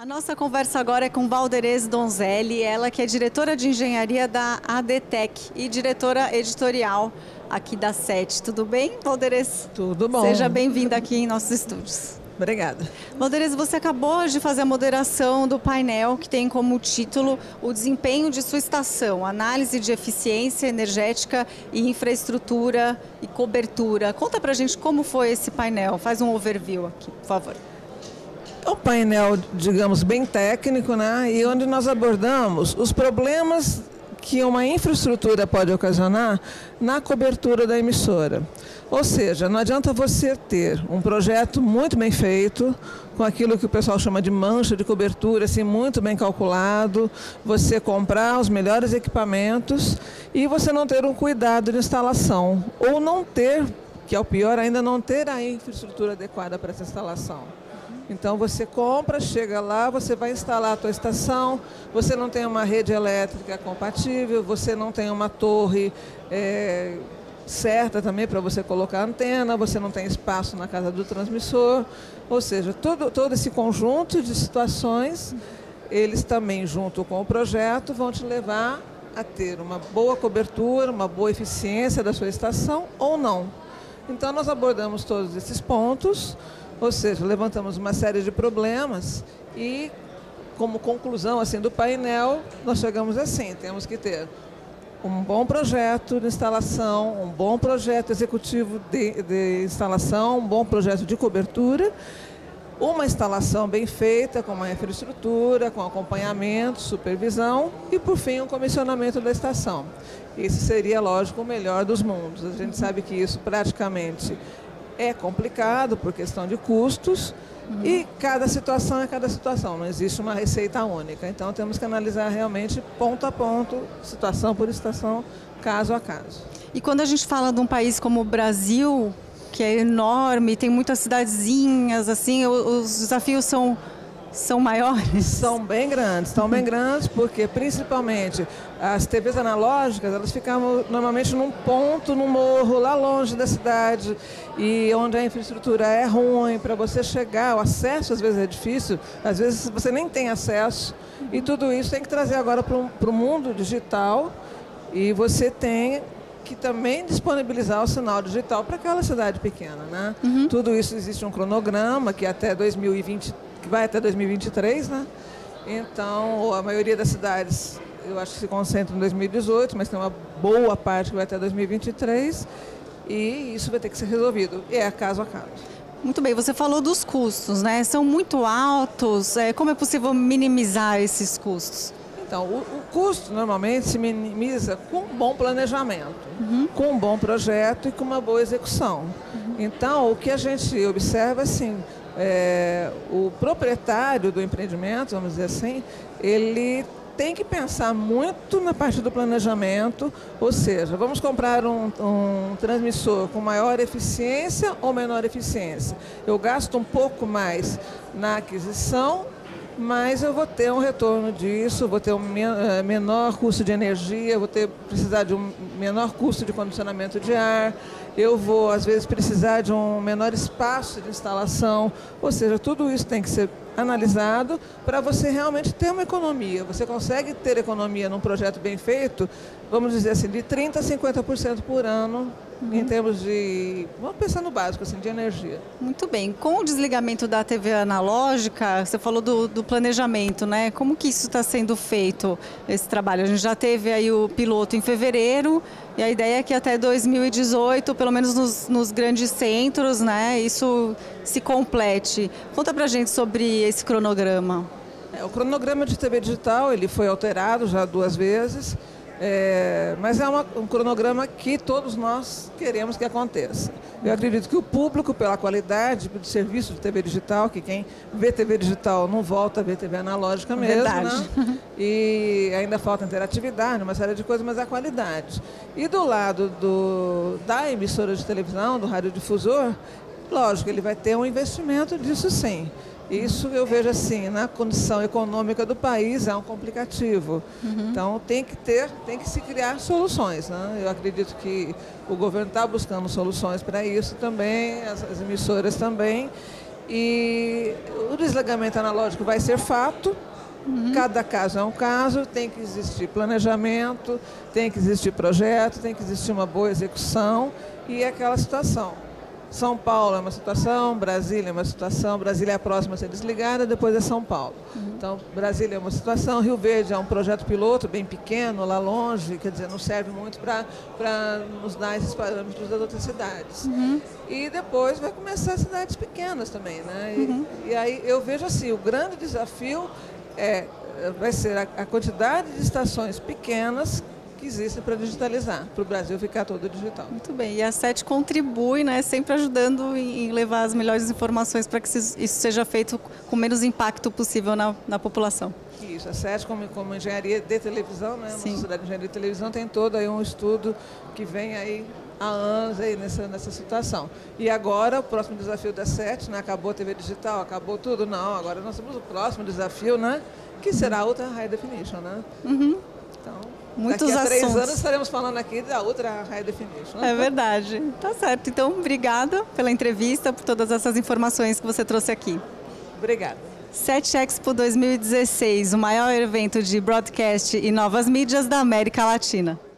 A nossa conversa agora é com Valderez Donzelli, ela que é diretora de engenharia da ADTEC e diretora editorial aqui da SET. Tudo bem, Valderez? Tudo bom. Seja bem-vinda aqui em nossos estúdios. Obrigada. Valderez, você acabou de fazer a moderação do painel que tem como título o desempenho de sua estação, análise de eficiência energética e infraestrutura e cobertura. Conta pra gente como foi esse painel, faz um overview aqui, por favor. É um painel, digamos, bem técnico, né? E onde nós abordamos os problemas que uma infraestrutura pode ocasionar na cobertura da emissora. Ou seja, não adianta você ter um projeto muito bem feito, com aquilo que o pessoal chama de mancha de cobertura, assim, muito bem calculado, você comprar os melhores equipamentos e você não ter um cuidado de instalação. Ou não ter, que é o pior ainda, não ter a infraestrutura adequada para essa instalação. Então você compra, chega lá, você vai instalar a tua estação, você não tem uma rede elétrica compatível, você não tem uma torre certa também para você colocar a antena, você não tem espaço na casa do transmissor, ou seja, todo esse conjunto de situações, eles também junto com o projeto vão te levar a ter uma boa cobertura, uma boa eficiência da sua estação ou não. Então nós abordamos todos esses pontos. Ou seja, levantamos uma série de problemas e, como conclusão assim, do painel, nós chegamos assim, temos que ter um bom projeto de instalação, um bom projeto executivo de instalação, um bom projeto de cobertura, uma instalação bem feita, com uma infraestrutura, com acompanhamento, supervisão e, por fim, um comissionamento da estação. Esse seria, lógico, o melhor dos mundos. A gente sabe que isso praticamente é complicado por questão de custos e cada situação é cada situação, não existe uma receita única. Então temos que analisar realmente ponto a ponto, situação por situação, caso a caso. E quando a gente fala de um país como o Brasil, que é enorme, tem muitas cidadezinhas, assim, os desafios são maiores? São bem grandes porque principalmente as TVs analógicas, elas ficavam normalmente num ponto, num morro, lá longe da cidade, e onde a infraestrutura é ruim, para você chegar, o acesso às vezes é difícil, às vezes você nem tem acesso, e tudo isso tem que trazer agora para o mundo digital, e você tem que também disponibilizar o sinal digital para aquela cidade pequena, né? Tudo isso existe um cronograma que até 2020, que vai até 2023, né? Então, a maioria das cidades, eu acho que se concentra em 2018, mas tem uma boa parte que vai até 2023 e isso vai ter que ser resolvido. E é caso a caso. Muito bem, você falou dos custos, né? São muito altos. Como é possível minimizar esses custos? Então, o custo normalmente se minimiza com um bom planejamento, com um bom projeto e com uma boa execução. Então, o que a gente observa, assim, o proprietário do empreendimento, vamos dizer assim, ele tem que pensar muito na parte do planejamento, ou seja, vamos comprar um transmissor com maior eficiência ou menor eficiência. Eu gasto um pouco mais na aquisição, mas eu vou ter um retorno disso, vou ter um menor custo de energia, vou precisar de um menor custo de condicionamento de ar, eu vou, às vezes, precisar de um menor espaço de instalação, ou seja, tudo isso tem que ser analisado para você realmente ter uma economia. Você consegue ter economia num projeto bem feito, vamos dizer assim, de 30% a 50% por ano, em termos de, vamos pensar no básico, assim, de energia. Muito bem. Com o desligamento da TV analógica, você falou do planejamento, né? Como que isso está sendo feito, esse trabalho? A gente já teve aí o piloto em fevereiro e a ideia é que até 2018, pelo menos nos grandes centros, né, isso se complete. Conta pra gente sobre esse cronograma. O cronograma de TV digital, ele foi alterado já 2 vezes. Mas é um cronograma que todos nós queremos que aconteça. Eu acredito que o público, pela qualidade do serviço de TV digital, que quem vê TV digital não volta a ver TV analógica mesmo, verdade, né? E ainda falta interatividade, uma série de coisas, mas a qualidade. E do lado da emissora de televisão, do radiodifusor, lógico, ele vai ter um investimento disso sim. Isso eu vejo assim, na condição econômica do país é um complicativo. Então tem que se criar soluções, né? Eu acredito que o governo está buscando soluções para isso também, as emissoras também. E o desligamento analógico vai ser fato. Cada caso é um caso, tem que existir planejamento, tem que existir projeto, tem que existir uma boa execução e aquela situação. São Paulo é uma situação, Brasília é uma situação, Brasília é a próxima a ser desligada, depois é São Paulo. Então, Brasília é uma situação, Rio Verde é um projeto piloto bem pequeno, lá longe, quer dizer, não serve muito para nos dar esses parâmetros das outras cidades. E depois vai começar as cidades pequenas também, né? E aí eu vejo assim, o grande desafio vai ser a quantidade de estações pequenas que existem para digitalizar, para o Brasil ficar todo digital. Muito bem, e a SET contribui, né, sempre ajudando em levar as melhores informações para que isso seja feito com o menos impacto possível na população. Isso, a SET como engenharia de televisão, né, uma sociedade de engenharia de televisão, tem todo aí um estudo que vem aí há anos aí nessa situação. E agora o próximo desafio da SET, né, acabou a TV digital, acabou tudo, não, agora nós temos o próximo desafio, né, que será a Ultra High Definition, né? Então, muitos daqui a 3 assuntos. anos estaremos falando aqui da Ultra High Definition. É verdade. Tá certo. Então, obrigada pela entrevista, por todas essas informações que você trouxe aqui. Obrigada. SET Expo 2016, o maior evento de broadcast e novas mídias da América Latina.